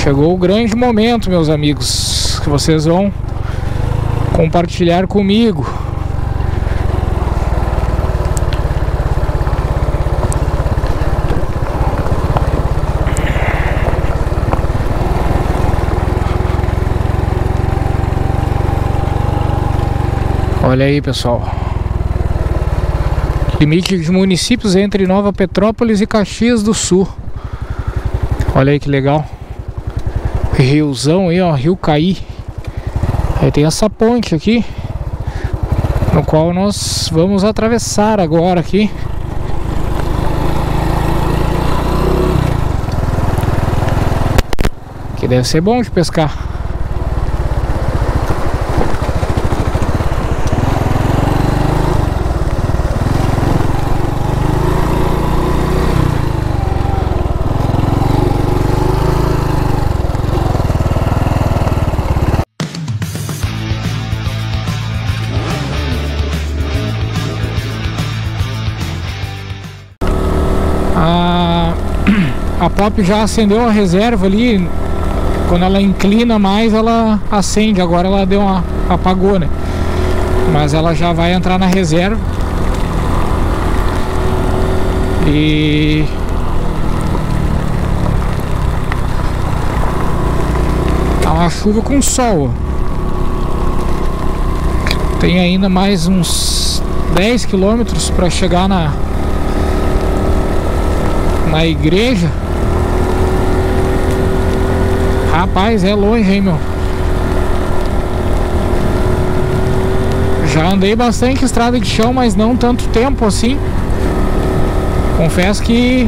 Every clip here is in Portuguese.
Chegou o grande momento, meus amigos, que vocês vão compartilhar comigo. Olha aí, pessoal. Limite de municípios entre Nova Petrópolis e Caxias do Sul. Olha aí que legal. Riozão aí, ó, Rio Caí. Aí tem essa ponte aqui, no qual nós vamos atravessar agora aqui. Que deve ser bom de pescar. A Pop já acendeu a reserva ali. Quando ela inclina mais, ela acende. Agora ela deu uma apagou, né? Mas ela já vai entrar na reserva. E tá uma chuva com sol. Tem ainda mais uns 10 quilômetros para chegar na igreja. Rapaz, é longe, hein, meu. Já andei bastante estrada de chão, mas não tanto tempo assim. Confesso que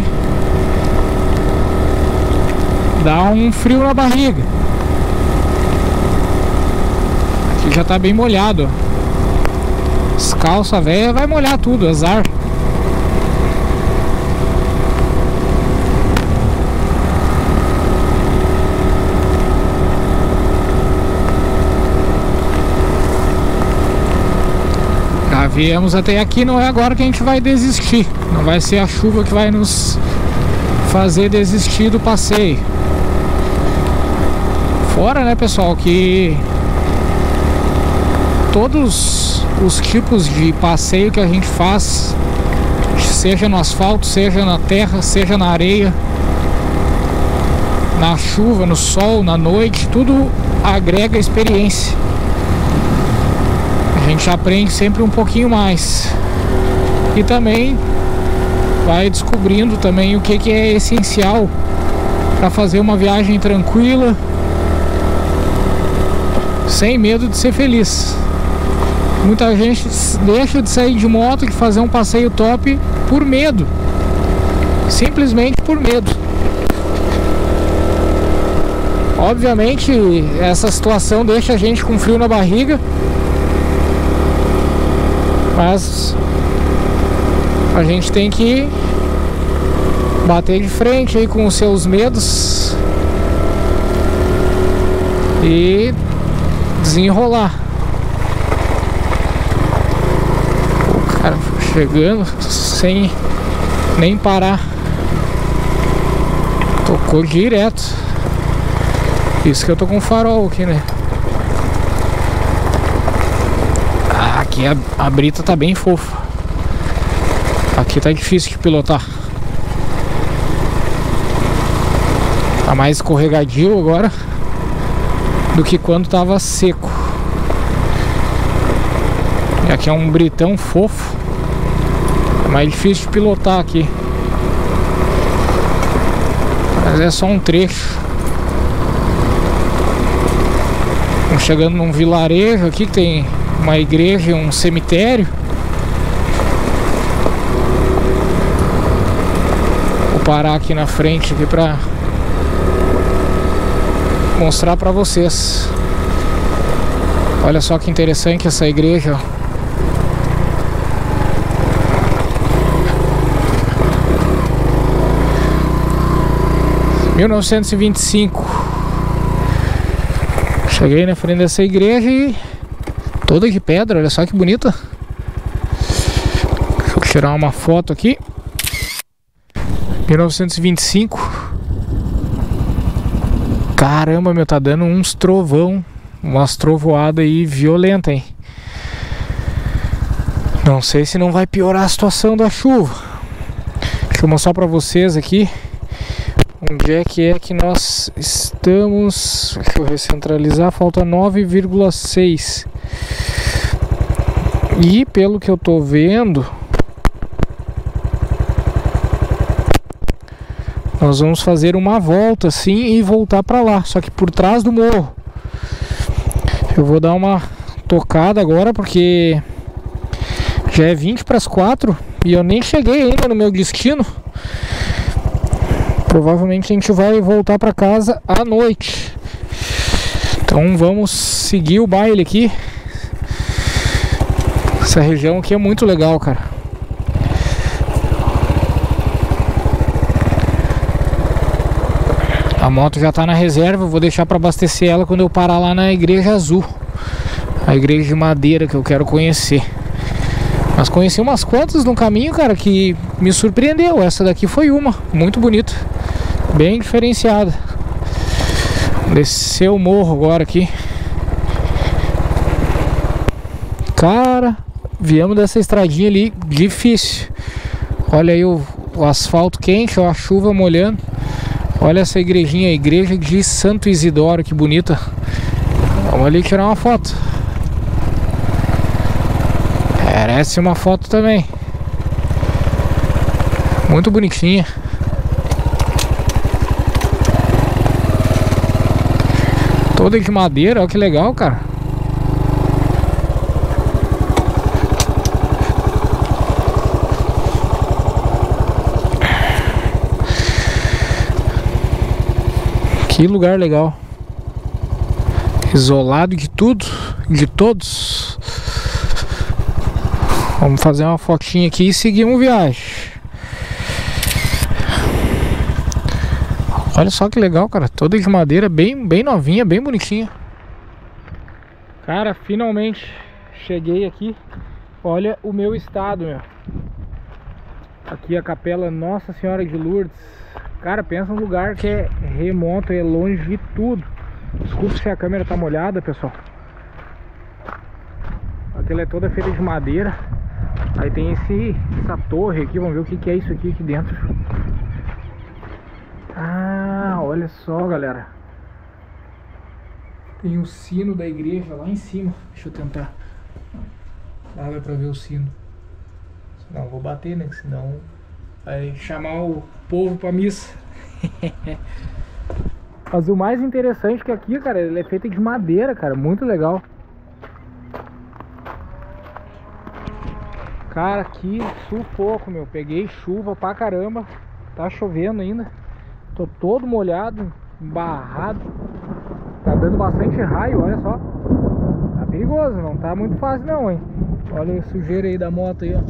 dá um frio na barriga. Aqui já tá bem molhado. As calças velhas vai molhar tudo, azar. Viemos até aqui, não é agora que a gente vai desistir. Não vai ser a chuva que vai nos fazer desistir do passeio. Fora, né, pessoal, que todos os tipos de passeio que a gente faz, seja no asfalto, seja na terra, seja na areia, na chuva, no sol, na noite, tudo agrega experiência. A gente aprende sempre um pouquinho mais. E também vai descobrindo também o que é essencial para fazer uma viagem tranquila, sem medo de ser feliz. Muita gente deixa de sair de moto e fazer um passeio top por medo. Simplesmente por medo. Obviamente essa situação deixa a gente com frio na barriga, mas a gente tem que bater de frente aí com os seus medos e desenrolar. O cara chegando sem nem parar, tocou direto. Isso que eu tô com farol aqui, né? Aqui a brita tá bem fofa. Aqui tá difícil de pilotar. Tá mais escorregadio agora do que quando tava seco. E aqui é um britão fofo. É mais difícil de pilotar aqui. Mas é só um trecho. Estamos chegando num vilarejo aqui que tem uma igreja e um cemitério. Vou parar aqui na frente aqui para mostrar para vocês. Olha só que interessante essa igreja. 1925. Cheguei na frente dessa igreja e toda de pedra, olha só que bonita. Deixa eu tirar uma foto aqui. 1925. Caramba, meu, tá dando uns trovão, umas trovoadas aí violenta, hein? Não sei se não vai piorar a situação da chuva. Deixa eu mostrar pra vocês aqui onde é que nós estamos. Deixa eu recentralizar, falta 9,6. E pelo que eu tô vendo, nós vamos fazer uma volta assim e voltar pra lá, só que por trás do morro. Eu vou dar uma tocada agora porque já é 20 para as 4 e eu nem cheguei ainda no meu destino. Provavelmente a gente vai voltar para casa à noite. Então vamos seguir o baile aqui. Essa região aqui é muito legal, cara. A moto já tá na reserva, eu vou deixar para abastecer ela quando eu parar lá na Igreja Azul. A igreja de madeira que eu quero conhecer. Mas conheci umas quantas no caminho, cara, que me surpreendeu. Essa daqui foi uma, muito bonita, bem diferenciada. Descer o morro agora aqui. Cara, viemos dessa estradinha ali, difícil. Olha aí o asfalto quente, ó, a chuva molhando. Olha essa igrejinha, a igreja de Santo Isidoro, que bonita. Vamos ali tirar uma foto. Merece uma foto também. Muito bonitinha. Toda de madeira, olha que legal, cara. Que lugar legal. Isolado de tudo, de todos. Vamos fazer uma fotinha aqui e seguimos viagem. Olha só que legal, cara. Toda de madeira, bem novinha, bem bonitinha. Cara, finalmente cheguei aqui. Olha o meu estado, meu. Aqui a capela Nossa Senhora de Lourdes. Cara, pensa num lugar que é remoto, é longe de tudo. Desculpa se a câmera tá molhada, pessoal. Aquela é toda feita de madeira. Aí tem essa torre aqui, vamos ver o que é isso aqui dentro. Ah, olha só, galera. Tem o sino da igreja lá em cima. Deixa eu tentar. Lá dá pra ver o sino. Não vou bater, né? Senão vai chamar o povo pra missa. Mas o mais interessante é que aqui, cara, ele é feito de madeira, cara. Muito legal. Cara, que sufoco, meu. Peguei chuva pra caramba. Tá chovendo ainda. Tô todo molhado, embarrado. Tá dando bastante raio, olha só. Tá perigoso, não tá muito fácil não, hein. Olha a sujeira aí da moto aí, ó.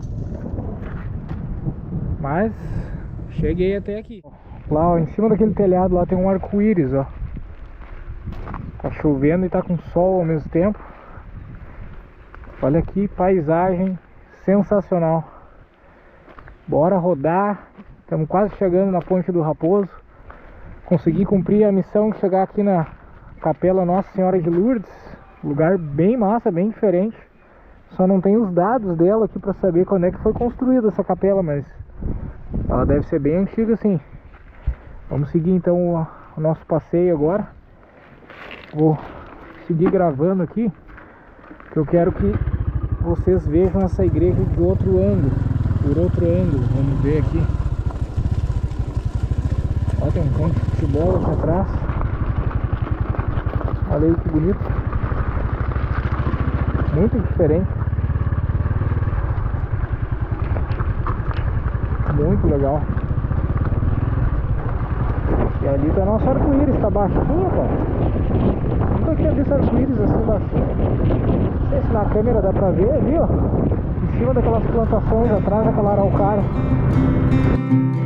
Mas cheguei até aqui. Lá, ó, em cima daquele telhado lá tem um arco-íris, ó. Tá chovendo e tá com sol ao mesmo tempo. Olha que paisagem sensacional. Bora rodar. Estamos quase chegando na Ponte do Raposo. Consegui cumprir a missão de chegar aqui na Capela Nossa Senhora de Lourdes. Lugar bem massa, bem diferente. Só não tem os dados dela aqui para saber quando é que foi construída essa capela, mas ela deve ser bem antiga, sim. Vamos seguir então o nosso passeio agora. Vou seguir gravando aqui, que eu quero que vocês vejam essa igreja de outro ângulo. Por outro ângulo, vamos ver aqui. Ó, tem um campo de futebol aqui atrás. Olha aí que bonito. Muito diferente. Muito legal. E ali tá nosso arco-íris, tá baixinho, cara. Nunca tinha visto arco-íris assim baixinho. Não sei se na câmera dá pra ver ali, ó. Em cima daquelas plantações atrás daquela araucária.